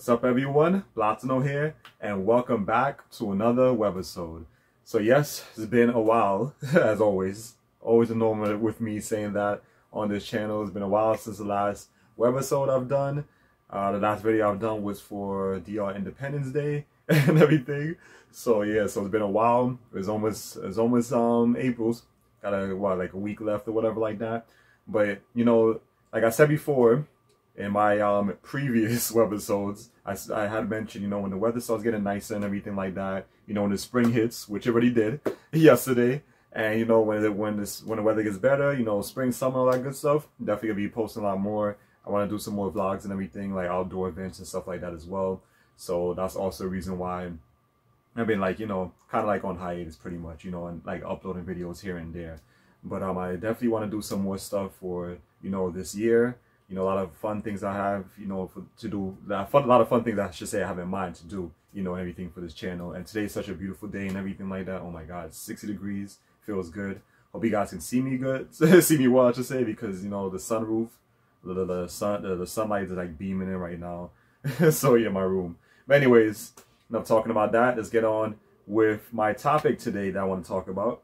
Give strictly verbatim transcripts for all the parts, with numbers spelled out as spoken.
What's up, everyone? Platino here, and welcome back to another webisode. So yes, it's been a while, as always. Always a normal with me saying that on this channel. It's been a while since the last webisode I've done. Uh, the last video I've done was for D R Independence Day and everything. So yeah, so it's been a while. It's almost it's almost um April's. Got a what like a week left or whatever like that. But you know, like I said before, in my um previous webisodes, I, I had mentioned, you know, when the weather starts getting nicer and everything like that, you know, when the spring hits, which it already did yesterday, and you know, when it, when this when the weather gets better, you know, spring, summer, all that good stuff, definitely gonna be posting a lot more. I want to do some more vlogs and everything, like outdoor events and stuff like that as well. So that's also a reason why I've been like, you know, kind of like on hiatus pretty much, you know, and like uploading videos here and there. But um, I definitely want to do some more stuff for, you know, this year. You know, a lot of fun things I have, you know, for, to do. Fun, a lot of fun things I should say I have in mind to do, you know, everything for this channel. And today's such a beautiful day and everything like that. Oh my God, it's sixty degrees, feels good. Hope you guys can see me good, see me well, I should say, because, you know, the sunroof, the, the, the sun, the, the sunlight is like beaming in right now. So yeah, my room. But anyways, enough talking about that. Let's get on with my topic today that I want to talk about.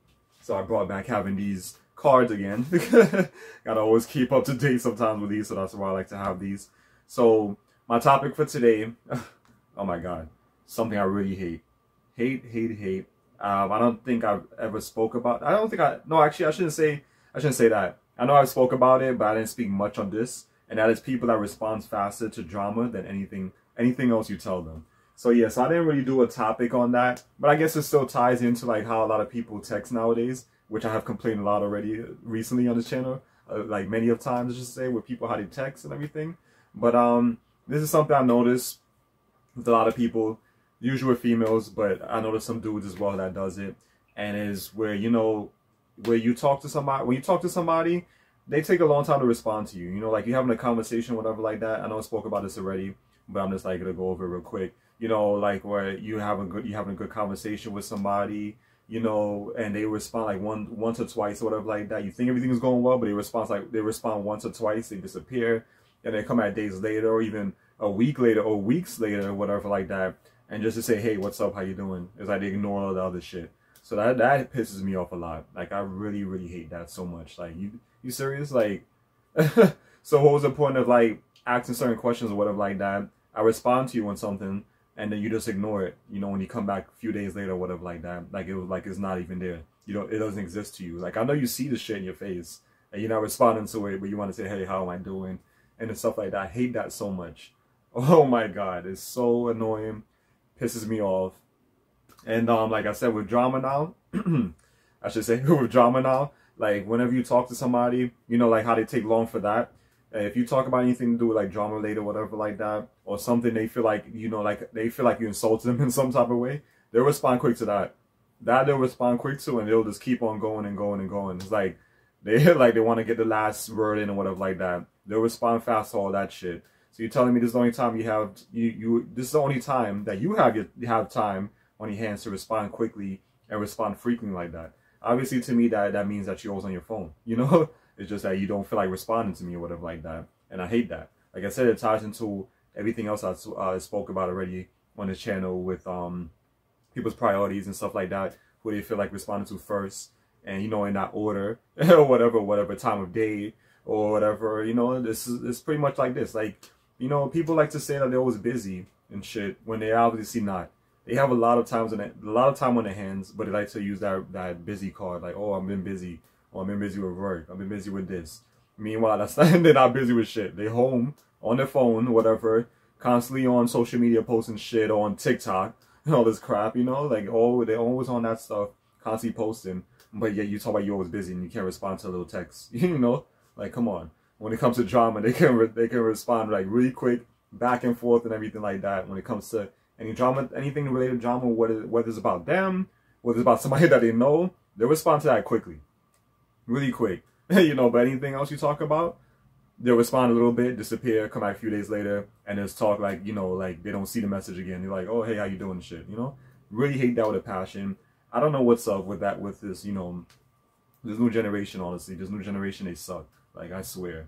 So I brought back having these cards again. Gotta always keep up to date sometimes with these, so that's why I like to have these. So my topic for today, oh my God, something I really hate. Hate, hate, hate. Um, I don't think I've ever spoke about, I don't think I, no, actually I shouldn't say, I shouldn't say that. I know I've spoke about it, but I didn't speak much on this. And that is people that respond faster to drama than anything, anything else you tell them. So yes, yeah, so I didn't really do a topic on that, but I guess it still ties into like how a lot of people text nowadays, which I have complained a lot already recently on this channel, uh, like many of times, just say, with people how they text and everything. But um, this is something I noticed with a lot of people, usually with females, but I noticed some dudes as well that does it, and is where, you know, where you talk to somebody, when you talk to somebody, they take a long time to respond to you. You know, like you're having a conversation, whatever like that. I know I spoke about this already, but I'm just like gonna go over it real quick. You know, like where you have a good, you having a good conversation with somebody, you know, and they respond like one, once or twice or whatever like that. You think everything is going well, but they respond like they respond once or twice, they disappear, and they come at days later or even a week later or weeks later or whatever like that, and just to say, hey, what's up, how you doing? It's like they ignore all the other shit. So that that pisses me off a lot. Like I really, really hate that so much. Like you, you serious? Like, so what was the point of like asking certain questions or whatever like that? I respond to you on something, and then you just ignore it, you know, when you come back a few days later or whatever like that. Like it was like it's not even there. You know, it doesn't exist to you. Like I know you see the shit in your face and you're not responding to it, but you want to say, hey, how am I doing? And stuff like that. I hate that so much. Oh my God, it's so annoying. Pisses me off. And um, like I said, with drama now, I should say with drama now, like whenever you talk to somebody, you know, like how they take long for that. If you talk about anything to do with like drama related, whatever like that, or something they feel like, you know, like they feel like you insulted them in some type of way, they'll respond quick to that. That they'll respond quick to, and they'll just keep on going and going and going. It's like they like they want to get the last word in or whatever like that. They'll respond fast to all that shit. So you're telling me this is the only time you have you you this is the only time that you have your, you have time on your hands to respond quickly and respond frequently like that. Obviously, to me, that that means that you're always on your phone. You know. It's just that you don't feel like responding to me or whatever like that. And I hate that. Like I said, it ties into everything else I uh, spoke about already on this channel with um, people's priorities and stuff like that, who they feel like responding to first. And, you know, in that order or whatever, whatever time of day or whatever, you know, this is it's pretty much like this. Like, you know, people like to say that they're always busy and shit when they obviously not. They have a lot of times in it, a lot of time on their hands, but they like to use that, that busy card. Like, oh, I've been busy. Oh, I've been busy with work. I've been busy with this. Meanwhile, that's not, they're not busy with shit. They home, on their phone, whatever, constantly on social media posting shit, or on TikTok, and all this crap, you know? Like, oh, they're always on that stuff, constantly posting. But yet you talk about you're always busy and you can't respond to a little text. You know? Like, come on. When it comes to drama, they can, re they can respond, like, really quick, back and forth and everything like that. When it comes to any drama, anything related to drama, whether, whether it's about them, whether it's about somebody that they know, they'll respond to that quickly. Really quick, you know, but anything else you talk about, they'll respond a little bit, disappear, come back a few days later, and just talk like, you know, like they don't see the message again. They're like, oh, hey, how you doing and shit, you know? Really hate that with a passion. I don't know what's up with that, with this, you know, this new generation, honestly. This new generation, they suck. Like, I swear.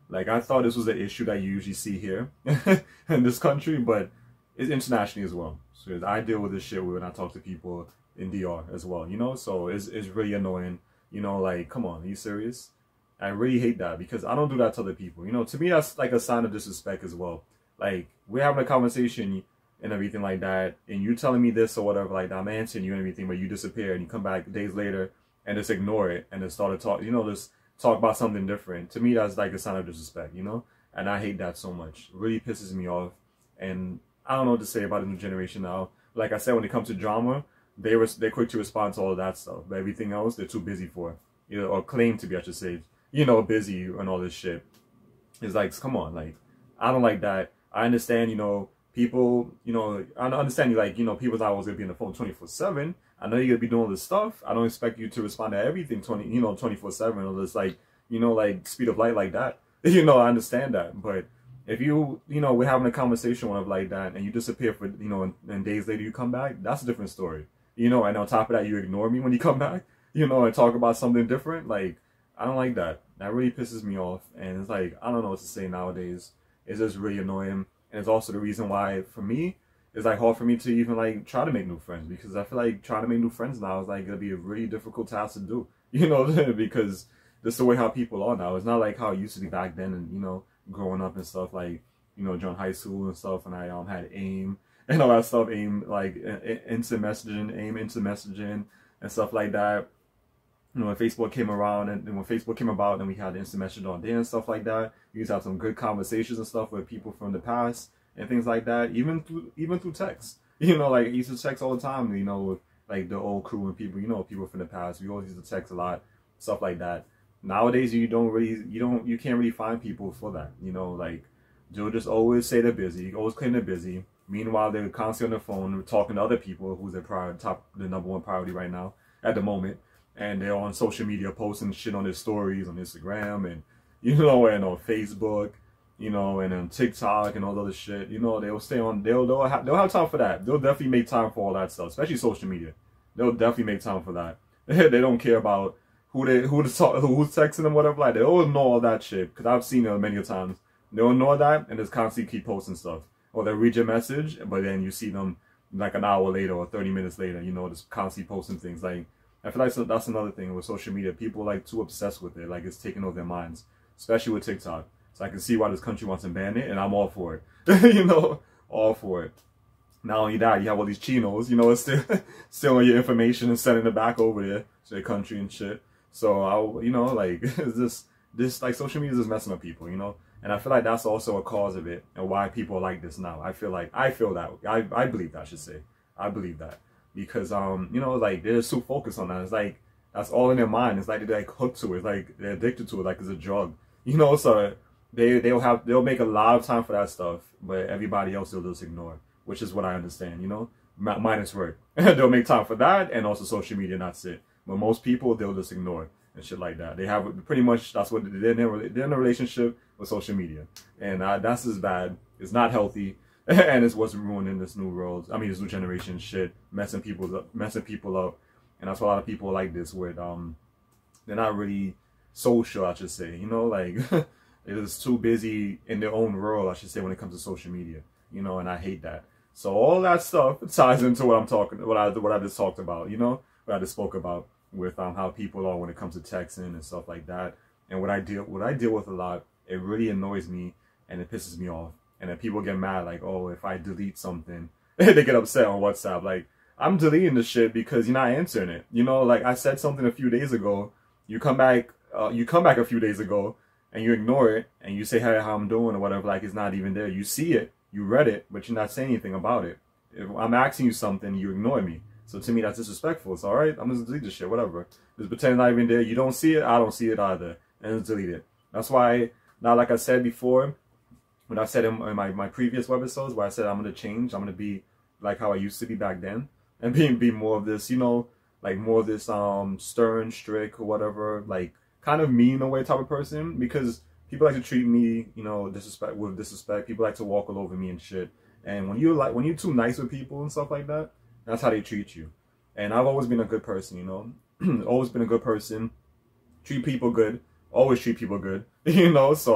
Like, I thought this was an issue that you usually see here in this country, but it's internationally as well. So I deal with this shit when I talk to people in D R as well, you know? So it's, it's really annoying, you know, like, come on, are you serious? I really hate that because I don't do that to other people. You know, to me, that's like a sign of disrespect as well. Like, we're having a conversation and everything like that, and you telling me this or whatever, like, I'm answering you and everything, but you disappear and you come back days later and just ignore it and just start to talk, you know, just talk about something different. To me, that's like a sign of disrespect, you know? And I hate that so much. It really pisses me off. And I don't know what to say about the new generation now. Like I said, when it comes to drama, they were they're quick to respond to all of that stuff. But everything else, they're too busy for. You know, or claim to be, I should say, you know, busy and all this shit. It's like, come on, like, I don't like that. I understand, you know, people, you know, I understand you, like, you know, people's not always gonna be on the phone twenty-four seven. I know you're gonna be doing all this stuff. I don't expect you to respond to everything twenty, you know, twenty-four seven or just like, you know, like speed of light like that. You know, I understand that. But if you, you know, we're having a conversation with like that and you disappear for, you know, and, and days later you come back, that's a different story. You know, and on top of that, you ignore me when you come back, you know, and talk about something different. Like, I don't like that. That really pisses me off. And it's like, I don't know what to say nowadays. It's just really annoying. And it's also the reason why, for me, it's like hard for me to even like try to make new friends, because I feel like trying to make new friends now is like gonna be a really difficult task to do, you know, because this is the way how people are now. It's not like how it used to be back then, and you know, growing up and stuff, like, you know, during high school and stuff, and I um had AIM and all that stuff, AIM like instant messaging, AIM instant messaging and stuff like that. You know, when Facebook came around, and, and when Facebook came about, and we had instant messaging on there and stuff like that. You used to have some good conversations and stuff with people from the past and things like that, even through even through text. You know, like I used to text all the time, you know, with like the old crew and people, you know, people from the past. We always used to text a lot, stuff like that. Nowadays, you don't really, you don't, you can't really find people for that. You know, like they'll just always say they're busy, always claim they're busy. Meanwhile, they're constantly on their phone talking to other people who's their priority, top, the number one priority right now at the moment. And they're on social media posting shit on their stories on Instagram and, you know, and on Facebook, you know, and on TikTok and all other shit. You know, they'll stay on, they'll, they'll, have, they'll have time for that. They'll definitely make time for all that stuff, especially social media. They'll definitely make time for that. They don't care about who they, who to talk, who's texting them, whatever. Like, they'll ignore all that shit, because I've seen it many times. They'll ignore that and just constantly keep posting stuff. Or they'll read your message, but then you see them like an hour later or thirty minutes later, you know, just constantly posting things. Like, I feel like that's another thing with social media. People are like too obsessed with it. Like, it's taking over their minds, especially with TikTok. So I can see why this country wants to ban it, and I'm all for it. You know, all for it. Not only that, you have all these chinos, you know, it's still stealing your information and sending it back over there to their country and shit. So, I, you know, like, it's just, this, like, social media is just messing up people, you know? And I feel like that's also a cause of it and why people are like this now. I feel like, I feel that, I, I believe that, I should say. I believe that. Because, um, you know, like, they're so focused on that. It's like, that's all in their mind. It's like they're like hooked to it. It's like they're addicted to it, like it's a drug. You know, so they, they'll have, they'll make a lot of time for that stuff, but everybody else they'll just ignore, which is what I understand, you know? M minus work. They'll make time for that and also social media, and that's it. But most people, they'll just ignore and shit like that. They have, pretty much, that's what, they're in a, they're in a relationship with social media. And uh, that's just bad. It's not healthy. And it's what's ruining this new world. I mean, this new generation shit, messing people up, messing people up. And that's why a lot of people like this with, um, they're not really social, I should say. You know, like, they're just too busy in their own world, I should say, when it comes to social media. You know, and I hate that. So all that stuff ties into what I'm talking, what I, what I just talked about, you know, what I just spoke about with um, how people are when it comes to texting and stuff like that. And what I deal, what I deal with a lot, it really annoys me and it pisses me off. And then people get mad, like, oh, if I delete something, they get upset on WhatsApp. Like, I'm deleting the shit because you're not answering it. You know, like I said something a few days ago. You come back, uh, you come back a few days ago, and you ignore it, and you say, hey, how I'm doing or whatever. Like, it's not even there. You see it, you read it, but you're not saying anything about it. If I'm asking you something, you ignore me. So to me, that's disrespectful. It's all right. I'm just delete this shit, whatever. Just pretend it's not even there. You don't see it, I don't see it either, and just delete it. That's why, now, like I said before, when I said in my, my previous webisodes where I said I'm going to change, I'm going to be like how I used to be back then, and be, be more of this, you know, like more of this um stern, strict, or whatever, like kind of mean in a way type of person, because people like to treat me, you know, disrespect with disrespect. People like to walk all over me and shit. And when you're like, when you're too nice with people and stuff like that, that's how they treat you. And I've always been a good person, you know, always been a good person, treat people good, always treat people good, you know, so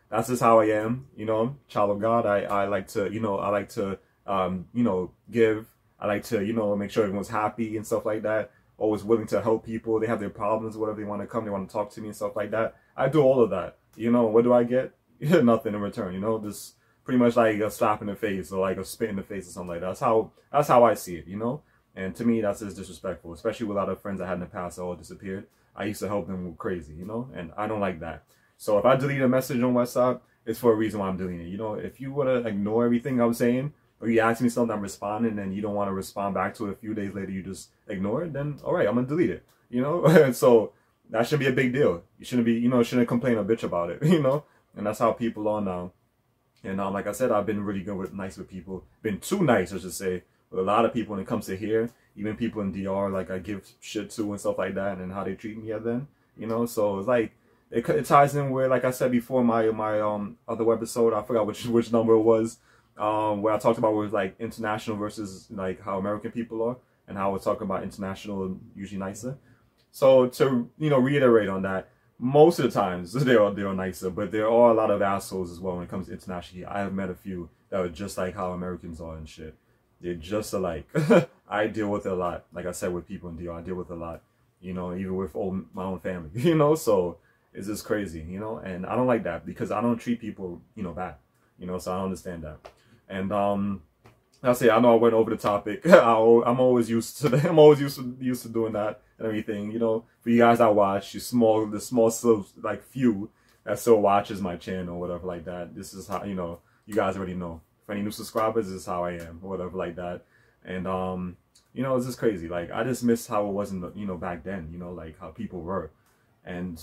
that's just how I am, you know, child of God. I, I like to, you know, I like to, um, you know, give. I like to, you know, make sure everyone's happy and stuff like that. Always willing to help people. They have their problems, whatever they want to come, they want to talk to me and stuff like that. I do all of that. You know, what do I get? Nothing in return, you know, just pretty much like a slap in the face or like a spit in the face or something like that. That's how, that's how I see it, you know? And to me, that's just disrespectful, especially with a lot of friends I had in the past that all disappeared. I used to help them crazy, you know, and I don't like that. So if I delete a message on WhatsApp, it's for a reason why I'm deleting it. You know, if you want to ignore everything I'm saying, or you ask me something, I'm responding, and you don't want to respond back to it a few days later, you just ignore it, then all right, I'm going to delete it, you know? And so that shouldn't be a big deal. You shouldn't be, you know, shouldn't complain or bitch about it, you know? And that's how people are now. And um, like I said, I've been really good with, nice with people. Been too nice, I should say, with a lot of people when it comes to here. Even people in D R, like I give shit to and stuff like that, and how they treat me at then, you know? So it's like, it, it ties in where, like I said before, my my um other episode, I forgot which which number it was, um, where I talked about was like international versus like how American people are, and how we're talking about international usually nicer. So to, you know, reiterate on that, most of the times they are, they are nicer, but there are a lot of assholes as well when it comes to internationally. I have met a few that are just like how Americans are and shit. They're just alike. I deal with it a lot. Like I said, with people in D R, I deal with it a lot. You know, even with old, my own family, you know, so it's just crazy, you know, and I don't like that because I don't treat people, you know, bad, you know, so I don't understand that. And um, I'll say, I know I went over the topic. I'm always used to that. I'm always used to, used to doing that and everything, you know, for you guys that watch, you small, the small, like few that still watches my channel or whatever like that. This is how, you know, you guys already know. For any new subscribers, this is how I am or whatever like that. And, um, you know, it's just crazy. Like, I just miss how it wasn't, you know, back then, you know, like how people were. And,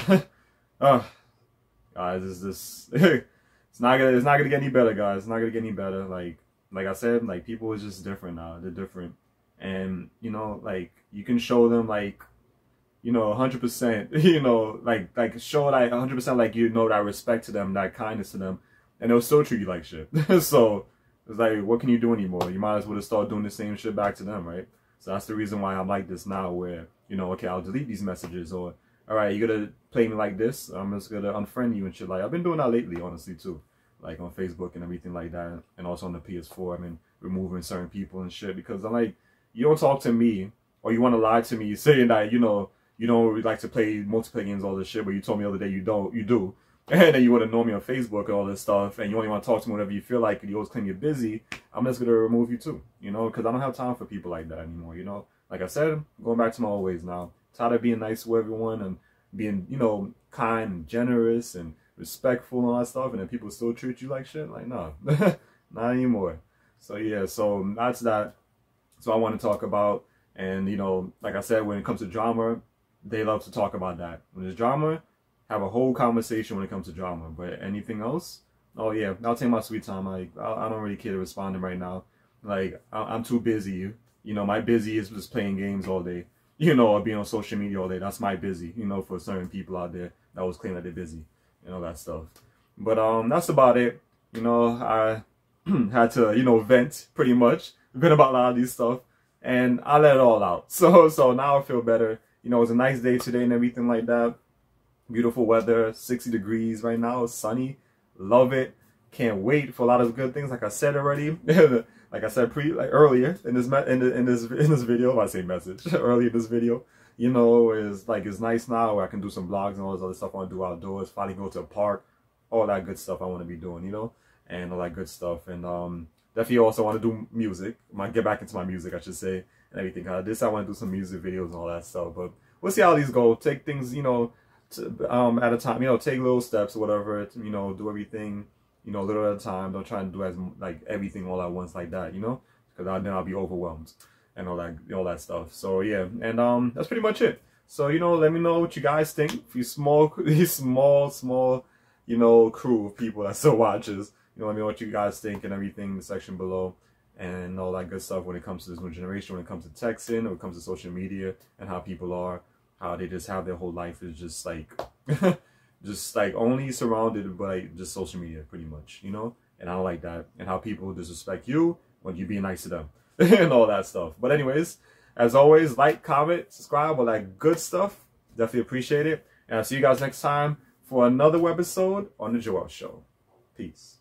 uh, guys, it's just, it's not gonna, it's not gonna get any better, guys. It's not gonna get any better. Like, like I said, like, people is just different now. They're different. And, you know, like, you can show them, like, you know, one hundred percent, you know, like, like, show, like, one hundred percent, like, you know, that respect to them, that kindness to them, and they'll still treat you like shit. So, it's like, what can you do anymore? You might as well just start doing the same shit back to them, right? So that's the reason why I'm like this now, where, you know, okay, I'll delete these messages, or, all right, you're gonna play me like this, I'm just gonna unfriend you and shit. Like, I've been doing that lately, honestly, too. Like, on Facebook and everything like that, and also on the P S four, I've been removing certain people and shit, because I'm like, you don't talk to me, or you want to lie to me, saying that, you know, you don't like to play multiplayer games, all this shit, but you told me the other day you don't, you do. And then you want to know me on Facebook and all this stuff, and you only want to talk to me whenever you feel like, and you always claim you're busy, I'm just going to remove you too, you know, because I don't have time for people like that anymore, you know. Like I said, going back to my old ways now. Tired of being nice to everyone and being, you know, kind and generous and respectful and all that stuff, and then people still treat you like shit. Like, no, not anymore. So, yeah, so that's that. So I want to talk about, and, you know, like I said, when it comes to drama, they love to talk about that. When there's drama, have a whole conversation when it comes to drama. But anything else, oh yeah, I'll take my sweet time. Like, I, I don't really care to respond right now. Like, I, I'm too busy. You know, my busy is just playing games all day, you know, or being on social media all day. That's my busy, you know, for certain people out there that was claiming that they're busy and all that stuff. But um, that's about it. You know, I had to, you know, vent pretty much, vent about a lot of these stuff, and I let it all out. So, so now I feel better. You know, it was a nice day today and everything like that. Beautiful weather, sixty degrees right now, it's sunny, love it. Can't wait for a lot of good things. Like I said already, like I said pre, like earlier in this in, the, in this in this video, I say message earlier in this video, you know, is like it's nice now where I can do some vlogs and all this other stuff I want to do outdoors. Finally go to a park, all that good stuff I want to be doing, you know, and all that good stuff. And um, definitely also want to do music. I might get back into my music, I should say, and everything. Uh, this I want to do some music videos and all that stuff. But we'll see how these go. Take things, you know. To, um, at a time, you know, take little steps or whatever, you know, do everything, you know, a little at a time. Don't try and do as like everything all at once like that, you know, because then I'll be overwhelmed and all that, all that stuff. So yeah, and um, that's pretty much it. So, you know, let me know what you guys think. If you small, these small, small, you know, crew of people that still watches, you know, let me know what you guys think and everything in the section below and all that good stuff when it comes to this new generation, when it comes to texting, when it comes to social media and how people are. How they just have their whole life is just like, just like only surrounded by just social media, pretty much, you know? And I don't like that. And how people disrespect you when you being nice to them and all that stuff. But anyways, as always, like, comment, subscribe, all that good stuff. Definitely appreciate it. And I'll see you guys next time for another webisode on The Joel Show. Peace.